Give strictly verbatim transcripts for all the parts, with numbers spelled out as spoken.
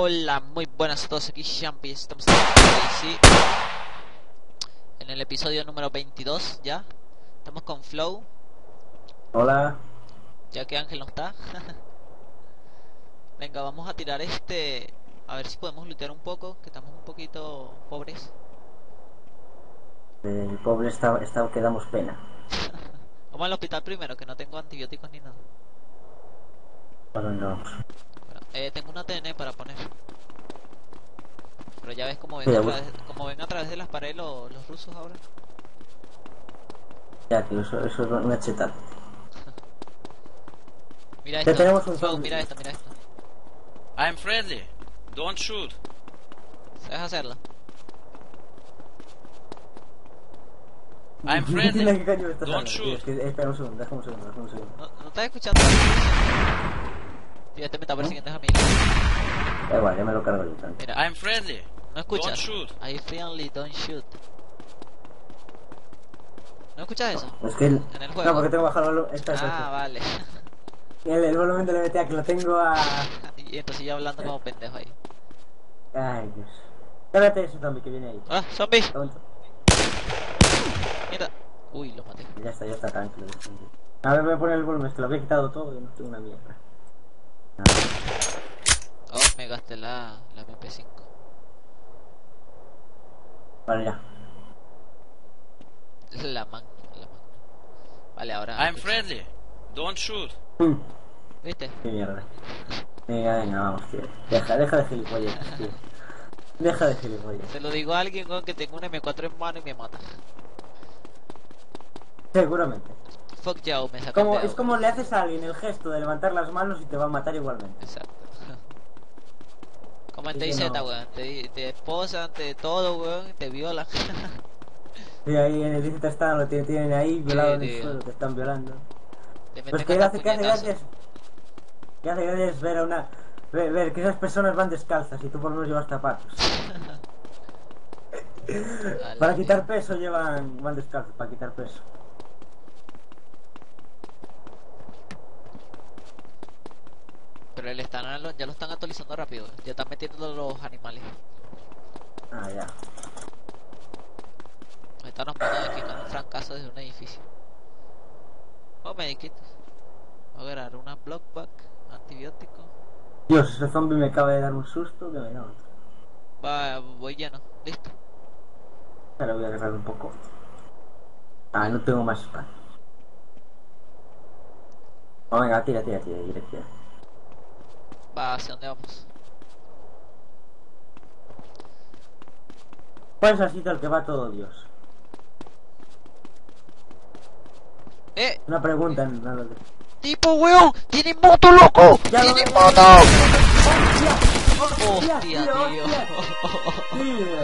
Hola, muy buenas a todos, aquí Champi, estamos en sí, en el episodio número veintidós ya. Estamos con Flow, Hola. ya que Ángel no está. Venga, vamos a tirar este, a ver si podemos lootear un poco, que estamos un poquito pobres. El pobre está, está que damos pena. Vamos al hospital primero, que no tengo antibióticos ni nada. Bueno, no. Bueno, eh, tengo una T N para poner. Pero ya ves como ven Sí, a bus- través, como ven a través de las paredes los, los rusos ahora. ya, tío, eso, eso es una chetada. Mira Ya esto, tenemos un Flow, zombie. mira esto, mira esto. I'm friendly. Don't shoot. ¿Sabes hacerlo? I'm Dile friendly. qué coño me estás Don't hablando, tío. shoot. Es que, eh, espera un segundo, déjame un segundo, déjame un segundo. ¿No, no estás escuchando? Tío, este me está persiguiendo es a mí. Da igual, ya me lo cargo yo tanto. Mira, I'm friendly. ¿no Don't escuchas? shoot. I friendly, don't shoot. ¿No escuchas eso? Es que... el- En el juego. No, porque tengo que bajar el volumen. Esta, esta, Ah, esta. vale. El, el volumen de la B T A que lo tengo a... Y entonces yo hablando como pendejo ahí. Ay, Dios. Espérate ese zombie que viene ahí. ¡Ah, zombie! Tonto. Mira. Uy, lo maté. Ya está, ya está, tranquilo. ya está. A ver, voy a poner el volumen, es que lo había quitado todo y no tengo una mierda. Oh, me gasté la, la M P cinco. Vale, ya. La man, la man. Vale, ahora. I'm escucha. friendly. Don't shoot. Mm. ¿Viste? Qué mierda. Venga, venga, vamos, tío. Deja, deja de gilipollas, tío. Deja de gilipollas. Se lo digo a alguien con que tengo una M cuatro en mano y me mata. Seguramente. Fuck Joe, me saca Como, el dedo. es como le haces a alguien el gesto de levantar las manos y te va a matar igualmente. Exacto. Como en Es que T I Z, no. weón. Te, te esposan, te todo, weón, y te violan. Y ahí en el distrito están, lo tienen, tienen ahí violado en el tío. suelo, te están violando. Te Pues meten que hasta hace, que hace puñetazos. gracias. Que hace gracias ver a una. Ver, ver que esas personas van descalzas y tú por lo menos llevas zapatos. Ala, Para tío. quitar peso llevan. Van descalzos, para quitar peso. Pero el estándar lo- ya lo están actualizando rápido, weón. Ya están metiendo los animales. Ah, ya. Ahorita nos mandan aquí con un francazo desde un edificio. Oh, mediquitos. Voy a agarrar una blockback, antibiótico. Dios, ese zombie me acaba de dar un susto que me da otro. Va, voy lleno. Listo. Ahora voy a agarrar un poco. Ah, no tengo más espacio. Oh, venga, tira, tira, tira, tira, tira. Va, ¿hacia dónde vamos? ¿Cuál es el sitio al que va todo Dios? ¡Eh! Una pregunta en nada de... ¡Tipo, weón! ¡Tiene moto, loco! ¡Ya lo ¡Tiene veo! moto! ¡Hostia, ¡Hostia, tío, tío! Tío.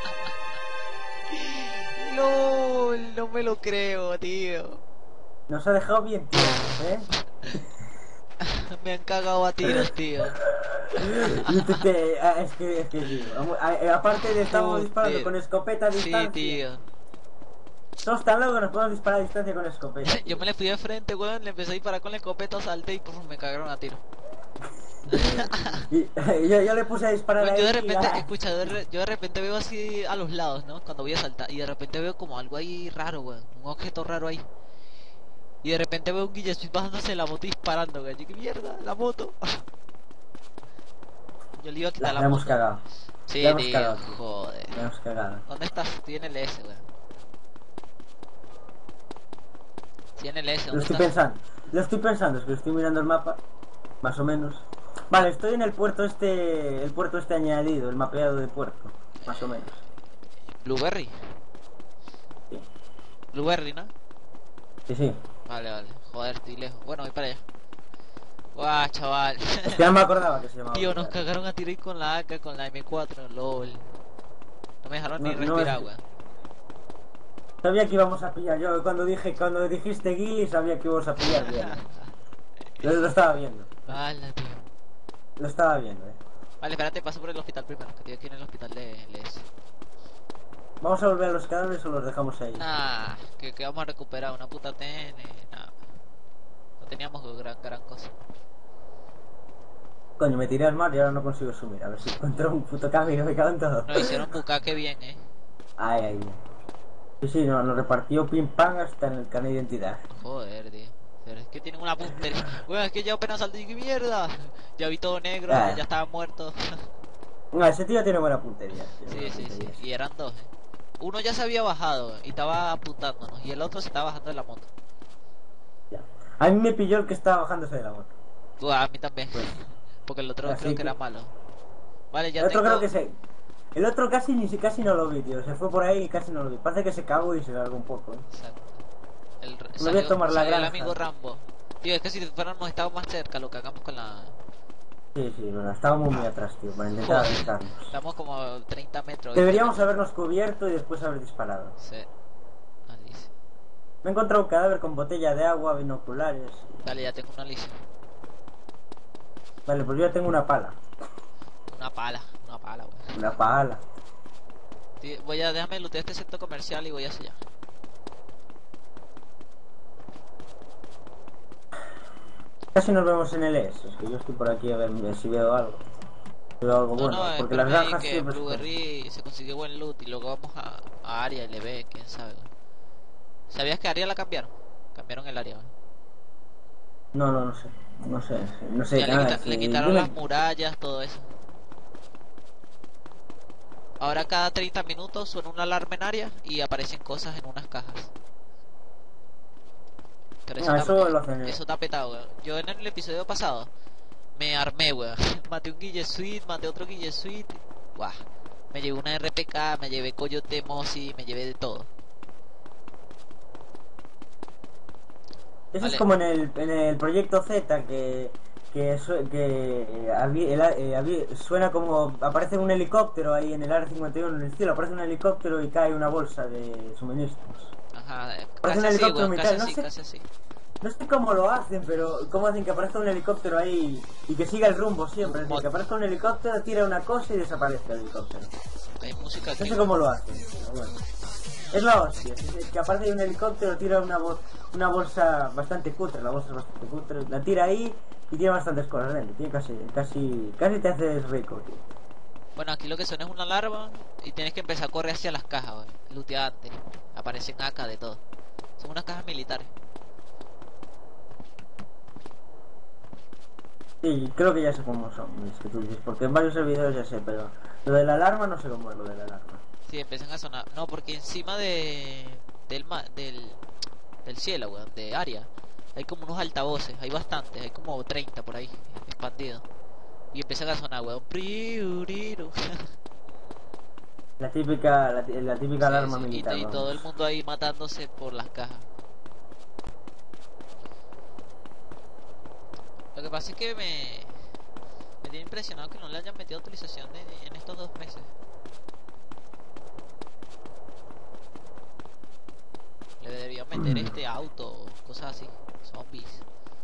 ¡Lol! No me lo creo, tío. Nos ha dejado bien tío, ¿eh? Me han cagado a tiros, tío. Y te- te- ah, es que, es que, tío, vamos- a- eh, aparte de estamos Joder. disparando con escopeta a Sí, distancia. tío. Somos tan locos que nos podemos disparar a distancia con escopeta. Yo tío. me le fui de frente, weón, le empecé a disparar con la escopeta, salté y puf, me cagaron a tiro. Y, yo, yo le puse a disparar Weón, ahí yo de y, repente, ah, escucha, yo de, re- yo de repente veo así a los lados, ¿no? Cuando voy a saltar, y de repente veo como algo ahí raro, weón, un objeto raro ahí. Y de repente veo un Guille Speed bajándose de la moto y disparando, weón. Yo, ¿qué mierda? La moto. Yo le iba a quitar la, la, la hemos moto. cagado. Sí, la hemos tío, cagado, tío. joder. La hemos cagado. ¿Dónde estás? Estoy en el S, weón. Estoy en el S, Lo ¿dónde estoy estás? pensando. Lo estoy pensando, es que estoy mirando el mapa. Más o menos. Vale, estoy en el puerto este. El puerto este añadido, el mapeado de puerto. Más o menos. Blueberry. Sí, Blueberry, ¿no? sí. sí. Vale, vale. Joder, estoy lejos. Bueno, voy para allá. Guau, chaval. Es que no me acordaba que se llamaba. Tío, nos Blueberry. cagaron a tirar con la A K, con la M cuatro, lol. No me dejaron No- ni no respirar, es- weón. Sabía que íbamos a pillar. Yo cuando dije, cuando dijiste Gilly, sabía que íbamos a pillar bien. Lo, lo estaba viendo. Vale, tío. Lo estaba viendo, eh. Vale, espérate, paso por el hospital primero, que estoy aquí en el hospital de L S. ¿Vamos a volver a los cadáveres o los dejamos ahí? Nah, que, que vamos a recuperar una puta T N, nah. No teníamos gran, gran cosa. Coño, me tiré al mar y ahora no consigo subir. A ver si encuentro un puto camino, me cago en todo. Nos hicieron bucaque bien, eh. Ay, ay. Sí, sí, no, nos repartió pim pam hasta en el carnet de identidad. Joder, tío. Pero es que tienen una puntería. Bueno, es que yo apenas salté y qué mierda. Ya vi todo negro, Ah. ya estaba muerto. No, ese tío tiene buena puntería. tiene Sí, buena sí, sí. puntería. Y eran dos, eh. Uno ya se había bajado y estaba apuntándonos. Y el otro se estaba bajando de la moto. Ya. A mí me pilló el que estaba bajándose de la moto. Buah, a mí también. Pues, Porque el otro así creo que que- era malo. Vale, ya el otro tengo... creo que se... El otro casi ni si casi no lo vi, tío. Se fue por ahí y casi no lo vi. Parece que se cagó y se largó un poco, ¿eh? Exacto. El, voy a salió, tomar la salió el granja. amigo Rambo. Tío, es que si fuéramos estado más cerca, lo que hagamos con la... Sí, sí, bueno, estábamos muy atrás, tío, para intentar Joder. arriesgarnos. Estamos como a treinta metros. Deberíamos habernos cubierto y después haber disparado. Sí. Alicia. Me he encontrado un cadáver con botella de agua, binoculares. Dale, ya tengo una Alicia. Vale, pues yo ya tengo una pala. Una pala, una pala, weón. Una pala. Tío, voy a... Déjame lootear este centro comercial y voy hacia allá. Casi nos vemos en el E S. Es que yo estoy por aquí a ver si veo algo. Si veo algo No, bueno. no, porque las espérame ahí granjas que siempre... se- Blueberry se consiguió buen loot y luego vamos a, a Aria y le ve, quién sabe. weón. ¿Sabías que Aria la cambiaron? Cambiaron el área, weón. No, no, no sé. No sé. No sé Ya le, nada. quita- le sí, quitaron yo las me- murallas, todo eso. Ahora cada treinta minutos suena una alarma en área y aparecen cosas en unas cajas. Pero Ah, está, eso lo hacen, eh. eso está petado, weón. Yo en el episodio pasado me armé, weón. Maté un Guille Suite, maté otro Guille Suite. Guau. Me llevé una R P K, me llevé Coyote Mosi, me llevé de todo. Eso Vale. es como en el, en el proyecto Z que que, su- que eh, habí- el a- eh, habí- suena como aparece un helicóptero ahí en el área cincuenta y uno en el cielo, aparece un helicóptero y cae una bolsa de suministros. Ajá, eh, Parece casi un así, helicóptero weón, casi militar, no así, sé. casi así. No sé cómo lo hacen, pero cómo hacen que aparezca un helicóptero ahí y que siga el rumbo siempre. Es decir, que aparezca un helicóptero, tira una cosa y desaparezca el helicóptero. Hay música No aquí. sé cómo lo hacen, pero bueno. Es la hostia, es es que aparte de un helicóptero tira una, bol- una bolsa bastante cutre, la bolsa es bastante cutre, la tira ahí y tiene bastantes cosas dentro, tiene casi, casi, casi te haces rico, tío. Bueno, aquí lo que suena es una alarma y tienes que empezar a correr hacia las cajas, weón. Lootear antes. Aparecen acá de todo. Son unas cajas militares. Sí, creo que ya sé cómo son, es que tú dices, porque en varios servidores ya sé, pero lo de la alarma no sé cómo es lo de la alarma. Sí, empiezan a sonar. No, porque encima de del ma- del del cielo, weón, de área, hay como unos altavoces, hay bastantes, hay como treinta por ahí, expandidos. Y empiezan a sonar, weón. Priuriru. La típica, la, ti- la típica Sí, alarma sí, y, militar. y vamos. todo el mundo ahí matándose por las cajas. Lo que pasa es que me me tiene impresionado que no le hayan metido actualización de- en estos dos meses. Le deberían meter este auto, cosas así, zombies.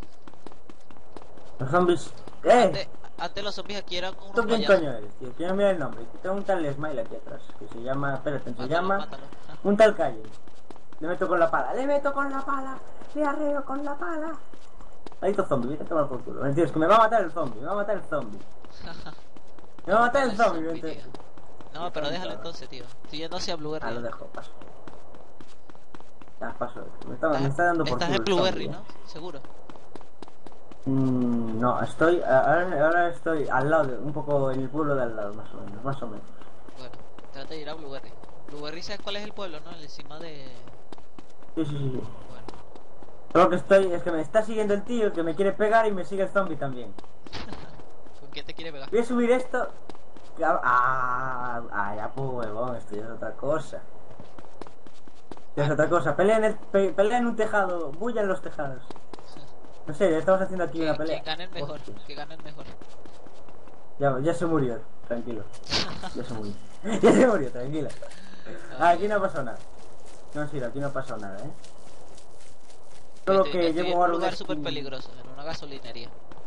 Los zombies... ¡Eh! Antes, antes los zombies aquí eran unos ¿Tú quién payasos. coño eres, tío? Quiero mirar el nombre. Tengo un tal Smile aquí atrás, que se llama... Espérate, se Mátalo, llama... mátalo. Un tal Calle. Le meto con la pala. ¡Le meto con la pala! ¡Le arreo con la pala! Ahí está zombie, vete a tomar por culo. Mentira, es que me va a matar el zombie, me va a matar el zombie. Me va a matar el zombie, Zombie, vente. tío. No, pero déjalo entonces, tío. Estoy yendo hacia Blueberry. Ah, lo dejo, paso. Ya, paso. Me está, me está dando por Estás culo en el Blueberry, zombie, ¿no? Seguro. ¿eh? Mm, no, estoy... Ahora, ahora estoy al lado, de, un poco en el pueblo de al lado, más o menos, más o menos. Bueno, trata de ir a Blueberry. Blueberry, ¿sabes cuál es el pueblo, no? El encima de... Sí, sí, sí, sí. Bueno. Lo que estoy es que me está siguiendo el tío que me quiere pegar y me sigue el zombie también. ¿Con quién te quiere pegar? Voy a subir esto. Ah, ah, ya pues huevón, esto ya es otra cosa. Ya es otra cosa. Pelea en, el, pe- pelea en un tejado, bulla en los tejados. No sé, ya estamos haciendo aquí Que, una pelea. que gane el mejor, Hostias. que gane el mejor. Ya, ya se murió, tranquilo. Ya se murió. Ya se murió, tranquila. Ah, aquí no ha pasado nada. No, sí, aquí no ha pasado nada, eh. Solo Estoy- que estoy llevo en un ahora lugar un súper skin- peligroso, en una gasolinería.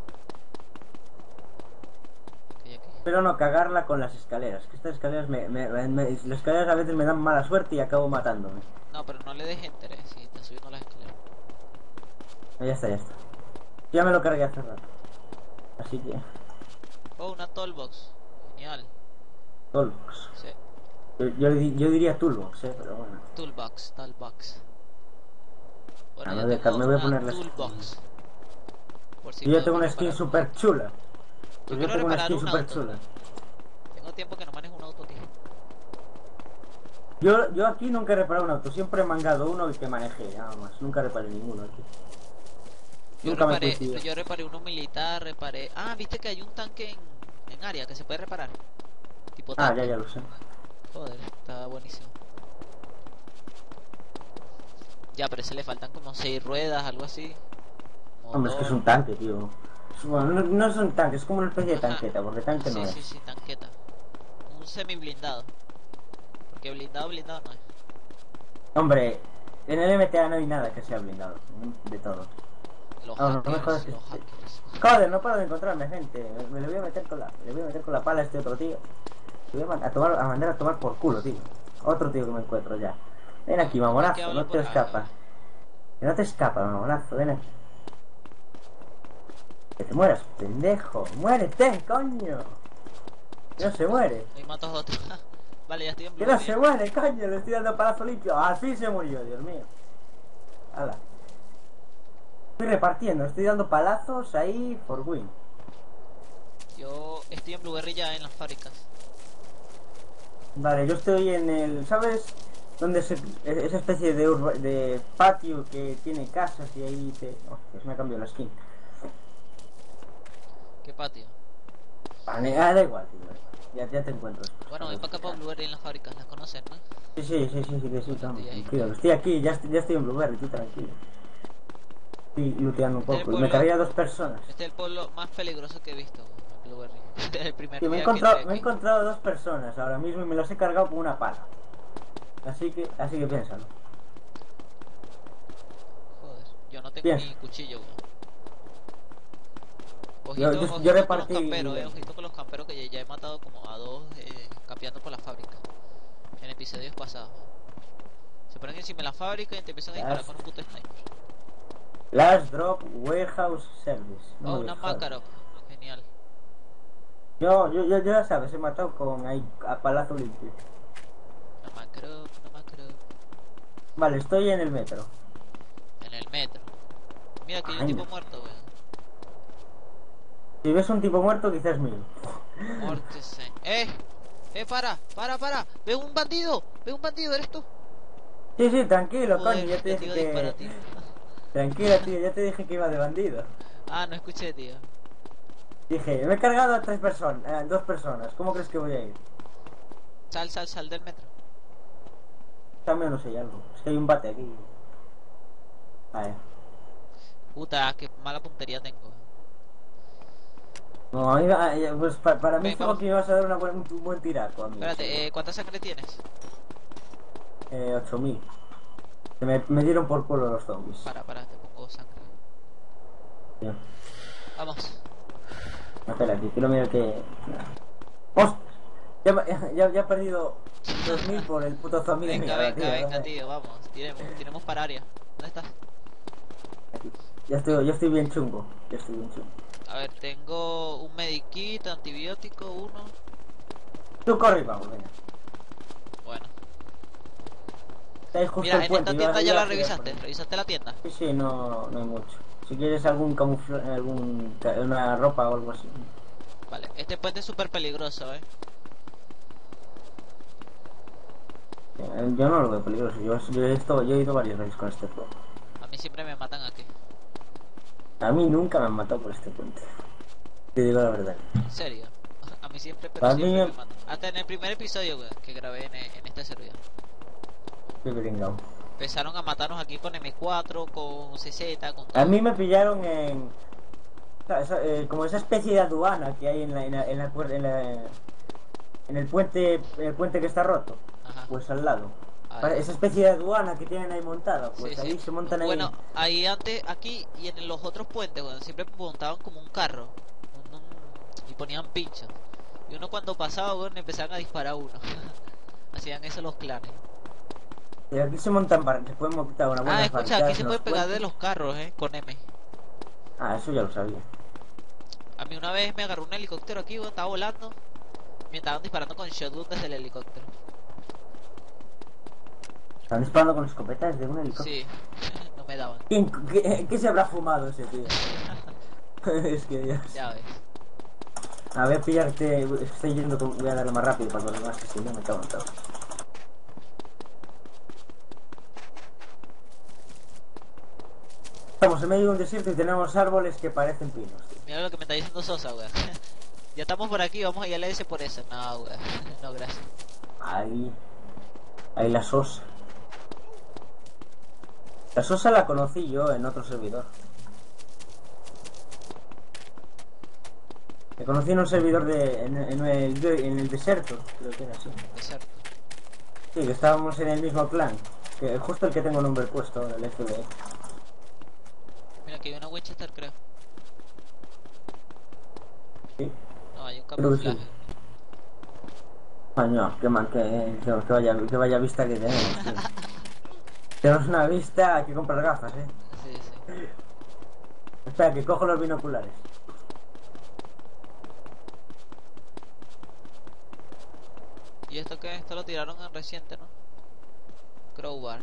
Ok, ok. Pero no cagarla con las escaleras. Que estas escaleras me, me- me- me- las escaleras a veces me dan mala suerte y acabo matándome. No, pero no le des enter, eh, si está subiendo las escaleras. Ah, ya está, ya está. Ya me lo cargué hace rato. Así que... Oh, una toolbox. Genial. Toolbox. Sí. Yo, yo, di- yo diría Toolbox, eh, pero bueno. Toolbox, toolbox. Bueno, Ah, ya me voy a- tengo me voy a una poner la toolbox. Por si Yo ya tengo podemos una skin reparar un super auto. chula. Yo Pues yo quiero tengo una reparar skin un super auto. chula. Tengo tiempo que no manejo un auto, tío. Yo, yo aquí nunca he reparado un auto, siempre he mangado uno y que manejé, nada más. Nunca reparé ninguno aquí. Yo Nunca me reparé, coincidió. yo reparé uno militar, reparé... Ah, viste que hay un tanque en, en área que se puede reparar. Tipo Ah, tanque. ya, ya lo sé. Joder, está buenísimo. Ya, pero ese le faltan como seis ruedas, algo así. Hombre, es que es Motor. un tanque, tío. Es- Bueno, no, no es un tanque, es como una especie de Ajá. tanqueta, porque tanque no Sí, es. sí, sí, tanqueta. Un semi blindado. Porque blindado, blindado no es. Hombre, en el M T A no hay nada que sea blindado, de todo. Los No, no me hackers, jodas que los este- hackers. Joder, no paro de encontrarme gente. Me, me le voy a meter con la, le voy a meter con la pala a este otro tío. Le voy a, man- a tomar, a mandar a tomar por culo, tío. Otro tío que me encuentro ya. Ven aquí, ¿Con quién que mamonazo, hablo no por- te ah, escapas. Que no te escapas, mamonazo, ven aquí. Que te mueras, pendejo. Muérete, coño. Que no se muere. Ahí matas a otro. Vale, ya estoy en Que blue. no se muere, coño. Le estoy dando palazo limpio. Al fin se murió, Dios mío. Hala. Estoy repartiendo, estoy dando palazos ahí for win. Yo estoy en Blueberry ya en las fábricas. Vale, yo estoy en el, ¿sabes? Donde se, esa especie de, urba- de patio que tiene casas y ahí te... Oh, pues me ha cambiado la skin. ¿Qué patio? Vale, ah, da igual, tío. Ya, ya te encuentro. Bueno, voy para acá para Blueberry en las fábricas, las conocen, ¿no? Sí, sí, sí, sí, sí, que sí, Bueno, toma, estoy ahí. tranquilo. Estoy aquí, ya estoy, ya estoy en Blueberry, tú tranquilo. Estoy looteando un Este es el poco. Y me pueblo- cargué a dos personas. Este es el pueblo más peligroso que he visto, Blueberry. Desde el primer Sí, me he, día que encontrado, entré me he aquí. encontrado a dos personas ahora mismo y me las he cargado con una pala. Así que, así que piénsalo. Joder, yo no tengo Piensa. ni cuchillo, weón. Yo- Ojito, yo- ojito yo con repartí- los camperos, eh, ojito con los camperos que ya, ya he matado como a dos eh, capeando por la fábrica. En episodios pasados. Se ponen encima de la fábrica y te empiezan a disparar Las- con un puto sniper. Last Drop Warehouse Service. No Oh, me una jodas. Makarov. Genial. Yo, yo, yo, yo ya sabes, he matado con ahí a palazo limpio. Una Makarov, una Makarov. Vale, estoy en el metro. En el metro. Mira que hay un Ay, tipo no. muerto, weón. Si ves un tipo muerto, quizás es mío. Mortesen. ¡Eh! ¡Eh, para! ¡Para, para! ¡Veo un bandido! ¡Veo un bandido! ¿Eres tú? Sí, sí, tranquilo, Joder, coño, ya te ya te dije iba a disparar, que... tío. Tranquila, tío, ya te dije que iba de bandido. Ah, no escuché, tío. Dije, me he cargado a tres personas, eh, dos personas. ¿Cómo crees que voy a ir? Sal, sal, sal del metro. También no sé algo. Es que hay un bate aquí. Vale. Puta, qué mala puntería tengo. No, a mí, a- pues pa- para mí Ven, fue vamos. que me vas a dar una buen- un buen tiraco a mí. Espérate, eh, ¿cuánta sangre tienes? Eh, ocho mil. Se me, me dieron por culo los zombies. Para, para, te pongo sangre. Tío, Vamos. no, espera, aquí quiero mirar que... ¡Ostras! Ya, me- ya, ya he perdido dos mil por el puto zombie de Venga, mierda, venga, tío. venga, tío, vamos. Tiremos, tiremos para área. ¿Dónde estás? Aquí. Ya estoy, ya estoy bien chungo. Ya estoy bien chungo. A ver, tengo un medikit, antibiótico, uno. Tú corre y vamos, venga. Bueno. Está ahí justo Mira, el en puente. esta iba- tienda ya iba la a tirar por revisaste. ahí. ¿Revisaste la tienda? Sí, sí, no, no hay mucho. Si quieres algún camuflaje, algún, ca- una ropa o algo así. Vale, este puente es súper peligroso, eh. Eh, Yo no lo veo peligroso. Yo, yo he, visto, yo he ido varias veces con este puente. A mí siempre me matan aquí. A mí nunca me han matado por este puente. Te digo la verdad. En serio. A mí siempre, pero A mí siempre me- me matan. Hasta en el primer episodio, weón, que grabé en, en este servidor. Qué gringao. Empezaron a matarnos aquí con eme cuatro, con ce zeta, con todo. A mí me pillaron en... o sea, esa- eh, como esa especie de aduana que hay en la, en la, en la, puer- en la- en el puente en el puente que está roto. Ajá. Pues al lado. Ah, Para- ya. Esa especie de aduana que tienen ahí montada. Pues Sí, ahí sí. se montan ahí. Bueno, ahí antes, aquí y en los otros puentes, weón, siempre montaban como un carro. un- un- y ponían pinchos. Y uno cuando pasaba, weón, empezaban a disparar a uno. Hacían eso los clanes. Y aquí se montan bar- se pueden montar una buena Ah, escucha, barricada aquí en se los puede pegar de puentes. los carros, eh, con M. Ah, eso ya lo sabía. A mí una vez me agarró un helicóptero aquí, weón, estaba volando. Me estaban disparando con shotgun desde el helicóptero. Están disparando con escopetas de un helicóptero. Sí, no me daban. ¿Quién- ¿Qué, qué se habrá fumado ese tío? Es que Dios. Ya ves. A ver, pillarte. Es que estoy yendo. con- Voy a darle más rápido para los demás, que si no me cago en todo. Estamos en medio de un desierto y tenemos árboles que parecen pinos, tío. Mira lo que me está diciendo Sosa, weón. Ya estamos por aquí, vamos a ir a la S por eso. No, weón. No, gracias. Ahí. Ahí la sosa. La sosa la conocí yo en otro servidor. Me conocí en un servidor de. en, en el, en el desierto, creo que era así. Desierto. Sí, que estábamos en el mismo clan. Que justo el que tengo nombre puesto ahora, el F B I. Mira, aquí hay una Winchester, creo. Sí. No, hay un Creo que sí. camuflaje. Coño, qué mal, que, que, que vaya, que vaya vista que tenemos, tío. Tenemos una vista, hay que comprar gafas, eh. Sí, sí. Espera, que cojo los binoculares. ¿Y esto qué? Esto lo tiraron en reciente, ¿no? Crowbar.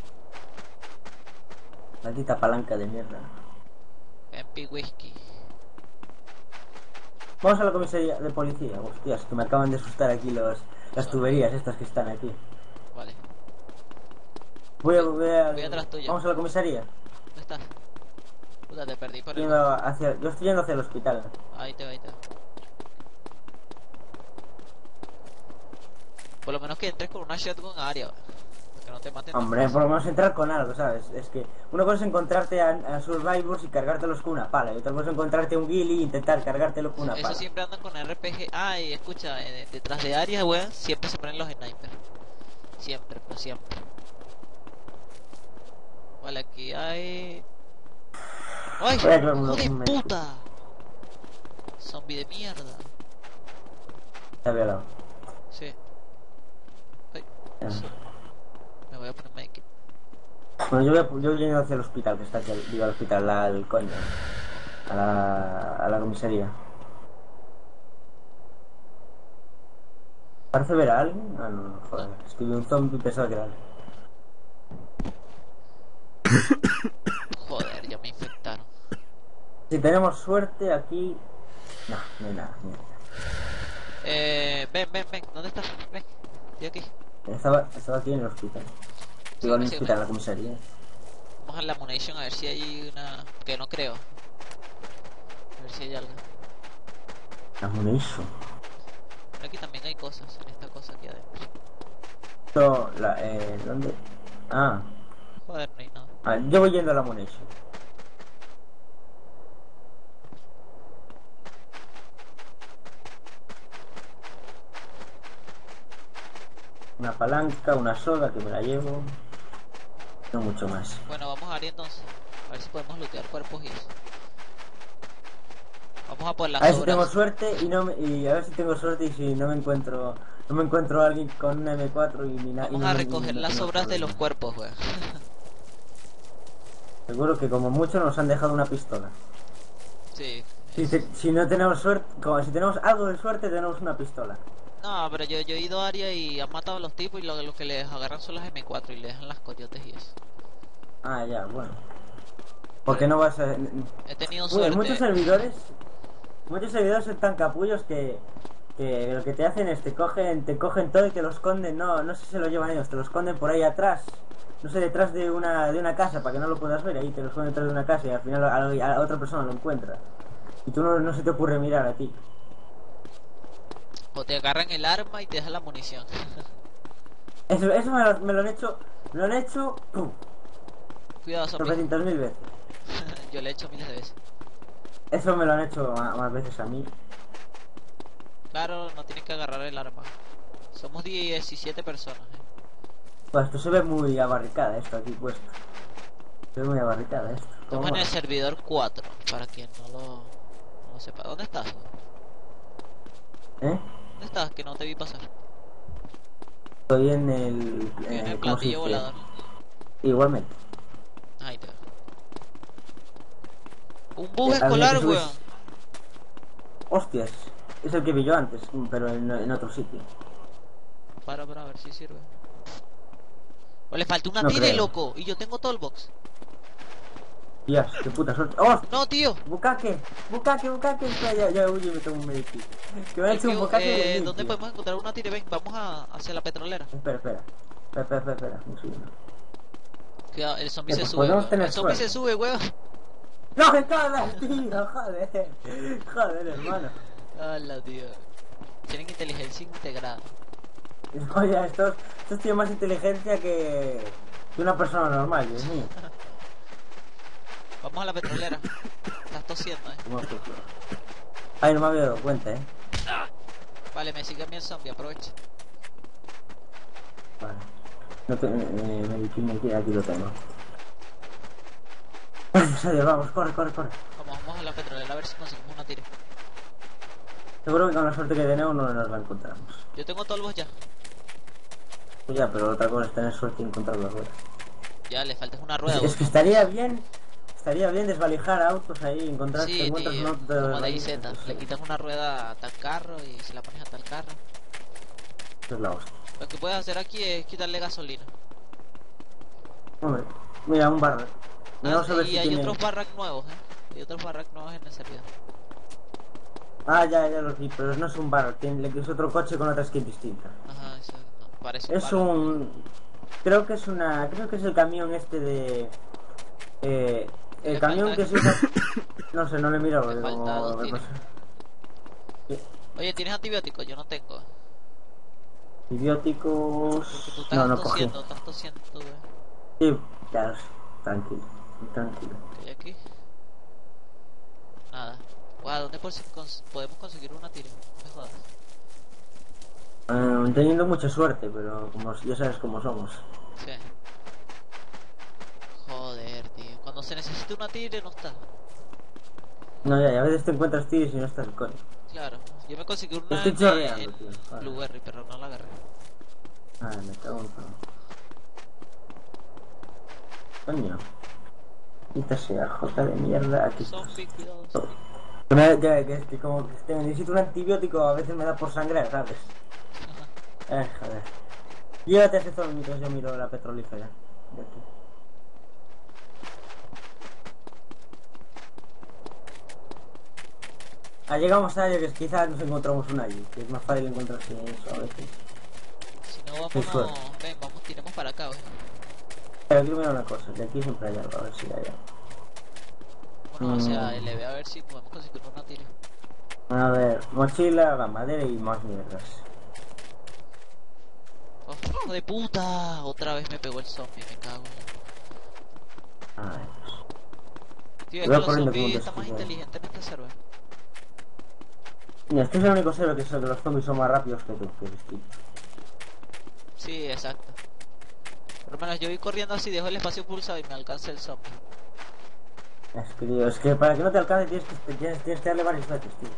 Maldita palanca de mierda. M P Whiskey. Vamos a la comisaría de policía. Hostias, que me acaban de asustar aquí los, las tuberías estas que están aquí. Vale. Voy a, voy a- Voy atrás tuyo. Vamos a la comisaría. ¿Dónde estás? Puta, te perdí por el... Yendo hacia, yo estoy yendo hacia el hospital. Ahí te va, ahí te va. Por lo menos que entres con una shotgun a área, que no te maten tan Hombre, fácil. por lo menos entrar con algo, ¿sabes? Es que una cosa es encontrarte a, a survivors y cargártelos con una pala. Y otra cosa es encontrarte a un ghillie e intentar cargártelo con una Eso pala. siempre andan con R P G. Ah, y escucha, eh, detrás de áreas, weón, siempre se ponen los snipers. Siempre, pero siempre. Vale, aquí hay... ¡Ay! Voy a llevarme ¡Hijo un- de un médico. puta! Zombie de mierda. Te había dado. Sí. Ay, Ya. sí. Me voy a poner make. Bueno, yo voy, a- yo voy yendo hacia el hospital, que está aquí, al- digo al hospital, al coño. A la, a la comisaría. ¿Parece ver a alguien? Ah, no, no, joder. Es que vi un zombie y pensaba que era alguien. Joder, ya me infectaron. Si tenemos suerte aquí... No, no hay nada. Mierda. Eh, ven, ven, ven. ¿Dónde estás? Ven. Estoy aquí. Estaba, estaba aquí en el hospital. Digo, en el sí, hospital, en la comisaría. Vamos a la munition a ver si hay una... Que no creo. A ver si hay algo. La munition. Pero aquí también hay cosas. En esta cosa aquí adentro. Esto, la, eh, ¿dónde? Ah, Joder, no hay nada. ah, yo voy yendo a la munition. Una palanca, una soga que me la llevo. No mucho más. Bueno, vamos a área entonces. A ver si podemos lootear cuerpos y eso. Vamos a por las A ver si obras. tengo suerte y no me- y a ver si tengo suerte y si no me encuentro no me encuentro a alguien con una M cuatro y ni nada. Vamos a recoger las obras de los cuerpos, weón. Seguro que como mucho nos han dejado una pistola. Sí. Si, se- si no tenemos suerte, como si tenemos algo de suerte tenemos una pistola. No, pero yo, yo he ido a área y han matado a los tipos y lo, lo que les agarran son las M cuatro y le dejan las coyotes y eso. Ah, ya, bueno. Porque no vas a... He tenido Bueno, suerte. muchos servidores muchos servidores son tan capullos que, que lo que te hacen es te cogen te cogen todo y te lo esconden. No, no sé si se lo llevan ellos, te lo esconden por ahí atrás, no sé, detrás de una de una casa para que no lo puedas ver. Ahí te lo esconden detrás de una casa y al final a, a- a otra persona lo encuentra y tú no, no se te ocurre mirar a ti. O te agarran el arma y te dejan la munición. Eso, eso me, lo, me lo han hecho me lo han hecho ¡pum! Cuidado, zombie. tropecientas mil veces. Yo le he hecho miles de veces. Eso me lo han hecho ma- más veces a mí. Claro, no tienes que agarrar el arma. Somos diecisiete personas, eh. Pues esto se ve muy abarricada esto aquí puesto. Se ve muy abarricada esto. ¿Cómo Estamos en va? el servidor cuatro, para quien no lo, no lo sepa. ¿Dónde estás? ¿Eh? ¿Dónde estás? Que no te vi pasar. Estoy en el... Estoy en eh, el ¿cómo se platillo dice? volador. Igualmente. Ahí te va. Un bus Eh, habría escolar, que subir- weón. Hostias, es el que vi yo antes, pero en, en otro sitio. Para, para, a ver si sirve. O le falta una No tire, creo. loco. Y yo tengo todo el box. Dios, qué puta suerte. ¡Oh! No, tío. ¡Bukake! ¡Bukake, bukake! Espera, ya, ya huyo y me tomo un medikit. Que me han Es hecho un que, bukake eh, bien ¿dónde limpio. podemos encontrar una tire? Ven, vamos a hacia la petrolera. Espera, espera. Espera, espera, espera, espera. Un segundo. Cuidado, el zombie Eh, se pues sube, podemos weón. tener El zombie suerte. se sube, weón. ¡No me cagas, tío! ¡Joder! ¡Joder, hermano! Hola, tío. Tienen inteligencia integrada. Oye, estos, estos tienen más inteligencia que, que una persona normal, Dios mío. Vamos a la petrolera. Estás tosiendo, eh. ¿Cómo que- Ay, no me había dado cuenta, eh. Vale, me sigue a mí el zombie, aprovecha. Vale. No te, eh, medikit, medikit, aquí lo tengo. Gracias a Dios, vamos, corre, corre, corre. Vamos, vamos a la petrolera a ver si conseguimos una tire. Seguro que con la suerte que tenemos no nos la encontramos. Yo tengo todo el boss ya. Pues ya, pero otra cosa es tener suerte y encontrar la rueda. Ya, le falta una rueda, Es, es weón. que estaría bien, estaría bien desvalijar autos ahí, encontrar, te Sí, encuentras tío, un auto como de desvalijado, I Z. pues, Le sí, quitas una rueda a tal carro y se la pones a tal carro. eso es la hostia. Lo que puedes hacer aquí es quitarle gasolina. Hombre, mira, un barra. Ah, Vamos a ver y si hay tiene... otros barrack nuevos, eh. Hay otros barrack nuevos en el servidor. Ah, ya, ya los vi, pero no es un barra, tiene, es otro coche con otra skin distinta. Ajá, eso no, parece un Es barrack. un... Creo que es una... Creo que es el camión este de... Eh, el Le camión falta- que se usa... No sé, no le miro. Le porque falta como- dos me tiros. pasa- Sí. Oye, ¿tienes antibióticos? Yo no tengo. Antibióticos... Porque tú estás No, no cogí. tosiendo, estás tosiendo, güey. Sí, claro, tranquilo, tranquilo. ¿Qué hay aquí? Nada. Guau, ¿dónde por si cons- podemos conseguir una tira? No me jodas. Eh, teniendo mucha suerte, pero como ya sabes cómo somos. Sí. Joder, tío. Cuando se necesita una tira, no está. No, ya, y a veces te encuentras tiros y no estás coño. Claro. Yo me conseguí una Estoy en- chorreando, en tío. Joder. Blueberry, pero no la agarré. Ah, me cago en todo. Coño. Quita sea J de mierda, aquí estás. Zombie, cuidado, Todo. zombie. Que, me- que, que, que como que te- necesito un antibiótico, a veces me da por sangrar, ¿sabes? Eh, joder. Llévate a ese zombie mientras yo miro la petrolífera. De aquí. Ah, llegamos a que quizás nos encontramos un allí, que es más fácil encontrarse eso a veces. Si no, Qué vámonos. suerte. Ven, vamos, tiremos para acá, güey. Pero quiero mirar una cosa, que aquí siempre hay algo, a ver si hay algo. Bueno, hacia Mm. L B a ver si podemos conseguir una tira. A ver, mochila, va, madera y más mierdas. Oh, hijo de puta. Otra vez me pegó el zombie, me cago. A ver. Tío, es Voy que los corriendo como un zombies están más desquiciado. inteligentes en este server. Mira, este es el único server que, sé que los zombies son más rápidos que tú, que eres tú. Sí, exacto. Por lo menos yo voy corriendo así, dejo el espacio pulsado y me alcanza el zombie. Es que, tío, es que para que no te alcance tienes que, tienes, tienes que darle varias veces, tío.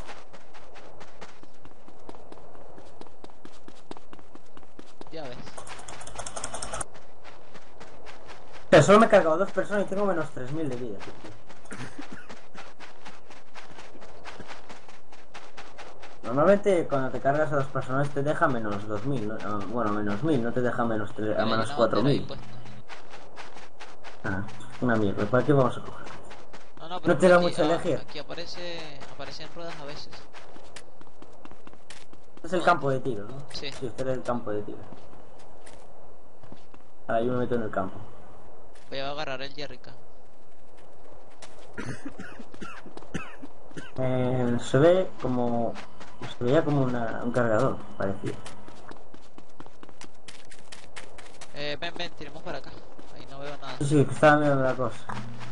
Ya ves. O sea, solo me he cargado dos personas y tengo menos tres mil de vida, tío. Normalmente cuando te cargas a dos personas te deja menos dos mil, ¿no? Ah, bueno, menos mil, no te deja menos, tres, a Mira, hay menos una cuatro bandera ahí mil. puesta. Ah, una mierda, ¿para qué vamos a coger? No, no, pero No te da aquí- mucho ah, elegir. Aquí aparece, aparecen ruedas a veces. Es el campo de tiro, ¿no? Sí. Sí, este es el campo de tiro. Ahora yo me meto en el campo. Voy a agarrar el jerrycan. Eh, se ve como... Se veía como una, un cargador, parecido. Eh, ven, ven, tiremos para acá. Ahí no veo nada. Sí, sí, que estaba mirando la cosa.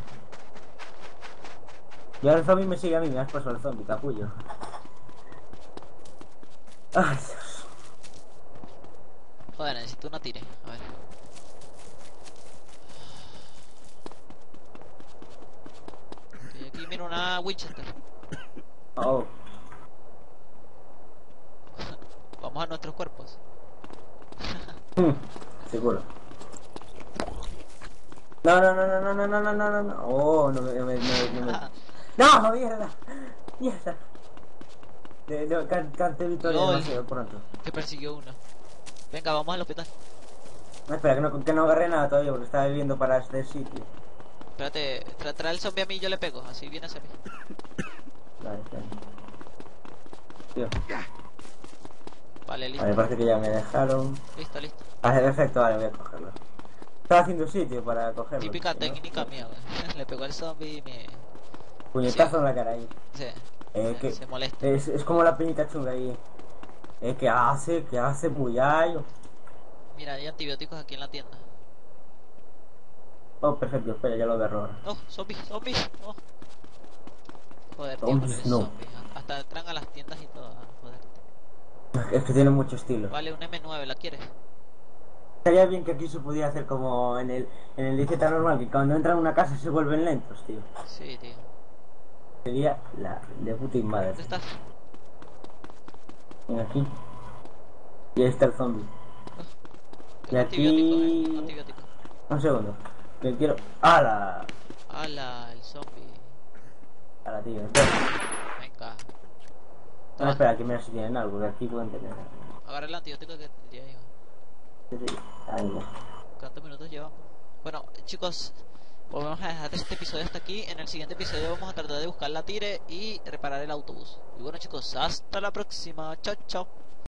Y ahora el zombie me sigue a mí, me has pasado el zombie, capullo. Ay, Dios. Joder, necesito una tire. A ver. Ok, aquí miro una Winchester. Oh, Vamos a nuestros cuerpos. mm, seguro. No, no, no, no, no, no, no, no, no, no, no. Oh, no me, me, me, no me... ¡No, mierda! ¡Mierda! De, de, can- cante victoria Lol. demasiado pronto. Te persiguió uno. Venga, vamos al hospital. No, espera, que no, que no agarré nada todavía porque estaba viviendo para este sitio. Espérate, tra trae el zombie a mí y yo le pego. Así viene hacia mí. Vale, espera. Tío, Vale, listo. vale, parece que ya me dejaron. Listo, listo. Ah, perfecto, vale, voy a cogerlo. Estaba haciendo sitio para cogerlo. Típica ¿no? técnica mía, güey. Le pegó al zombie y me... Puñetazo Sí. en la cara ahí. Sí. Eh, se, que se molesta. es, es como la peñita chunga ahí. Eh, ¿qué hace? ¿Qué hace, Puyayo? Mira, hay antibióticos aquí en la tienda. Oh, perfecto, espera, ya lo agarro ahora. Oh, zombies, zombies. Oh. Joder, tío, Zombies, con el no. zombie. Hasta entran a las tiendas y todo. ah, Joder. Es que tiene mucho estilo. Vale, un eme nueve, ¿la quieres? Estaría bien que aquí se pudiera hacer como en el en el D Z normal, que cuando entran a una casa se vuelven lentos, tío. Sí, tío. Sería la de puta madre. ¿Dónde estás? Ven aquí. Y ahí está el zombie. Y Tengo aquí- antibióticos, eh. Tengo antibióticos. Un segundo. Que quiero. ¡Hala! Ala, el zombie. ¡Hala, tío! Espera. Venga. No, Toma, espera, que mira si tienen algo, que aquí pueden tener. agarra el antibiótico que te digo. Sí, sí. Ahí ya. ¿Cuántos minutos llevamos? Bueno, chicos, pues vamos a dejar este episodio hasta aquí. En el siguiente episodio vamos a tratar de buscar la tire y reparar el autobús. Y bueno, chicos, hasta la próxima. Chao, chao.